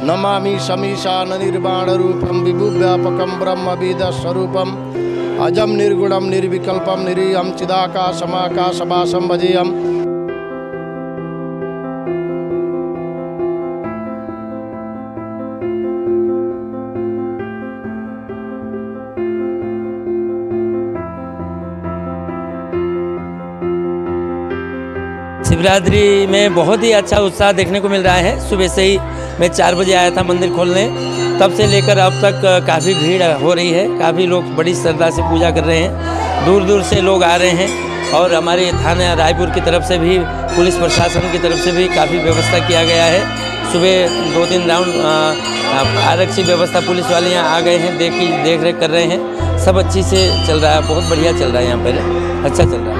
नमामि समीशान निर्वाण रूपम विभुव्यापकम ब्रह्म वेद स्वरूपम अजम निर्गुणम निर्विकल्पम निरीयम चिदाकाशमाकाशवासम भजेयम। शिवरात्रि में बहुत ही अच्छा उत्साह देखने को मिल रहा है। सुबह से ही मैं 4 बजे आया था मंदिर खोलने, तब से लेकर अब तक काफ़ी भीड़ हो रही है। काफ़ी लोग बड़ी श्रद्धा से पूजा कर रहे हैं, दूर दूर से लोग आ रहे हैं। और हमारे थाना रायपुर की तरफ से भी, पुलिस प्रशासन की तरफ से भी काफ़ी व्यवस्था किया गया है। सुबह 2-3 राउंड आरक्षी व्यवस्था पुलिस वाले यहाँ आ गए हैं, देख रेख कर रहे हैं। सब अच्छी से चल रहा है, बहुत बढ़िया चल रहा है यहाँ पर, अच्छा चल रहा है।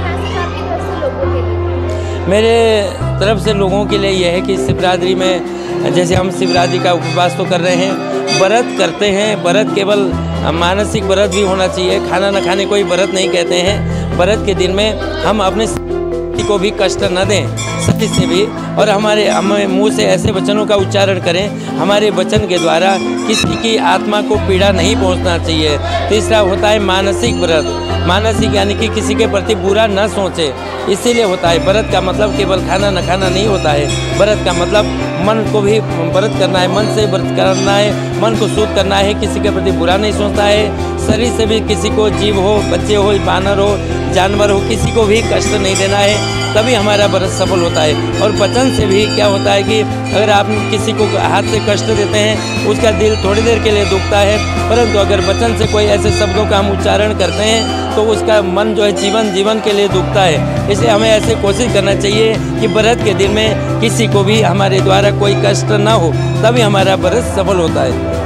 मेरे तरफ से लोगों के लिए यह है कि शिवरात्रि में जैसे हम शिवरात्रि का उपवास तो कर रहे हैं, व्रत करते हैं। व्रत केवल मानसिक व्रत भी होना चाहिए, खाना न खाने कोई व्रत नहीं कहते हैं। व्रत के दिन में हम अपने को भी कष्ट न दें, सत्य से भी, और हमें मुंह से ऐसे वचनों का उच्चारण करें, हमारे वचन के द्वारा किसी की आत्मा को पीड़ा नहीं पहुंचना चाहिए। तीसरा होता है मानसिक व्रत। मानसिक यानी कि किसी के प्रति बुरा न सोचे, इसीलिए होता है। व्रत का मतलब केवल खाना न खाना नहीं होता है। व्रत का मतलब मन को भी व्रत करना है, मन से व्रत करना है, मन को शुद्ध करना है, किसी के प्रति बुरा नहीं सोचना है। शरीर से भी किसी को, जीव हो, बच्चे हो, बानर हो, जानवर हो, किसी को भी कष्ट नहीं देना है, तभी हमारा व्रत सफल होता है। और वचन से भी क्या होता है कि अगर आप किसी को हाथ से कष्ट देते हैं, उसका दिल थोड़ी देर के लिए दुखता है, परंतु अगर वचन से कोई ऐसे शब्दों का हम उच्चारण करते हैं तो उसका मन जो है जीवन के लिए दुखता है। इसलिए हमें ऐसे कोशिश करना चाहिए कि व्रत के दिन में किसी को भी हमारे द्वारा कोई कष्ट ना हो, तभी हमारा व्रत सफल होता है।